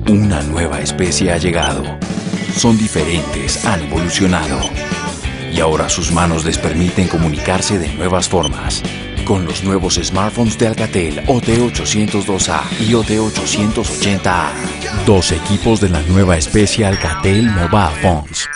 Una nueva especie ha llegado. Son diferentes, han evolucionado. Y ahora sus manos les permiten comunicarse de nuevas formas. Con los nuevos smartphones de Alcatel OT802A y OT880A. Dos equipos de la nueva especie Alcatel Mobile Phones.